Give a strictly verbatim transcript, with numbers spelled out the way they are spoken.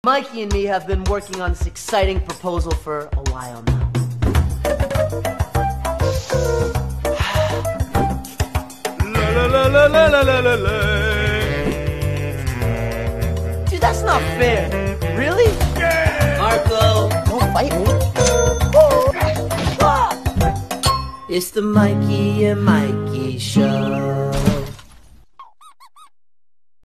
Mikey and me have been working on this exciting proposal for a while now. La la la la la la la la. Dude, that's not fair. Really? Yeah. Marco, don't fight me. It's the Mikey and Mikey Show.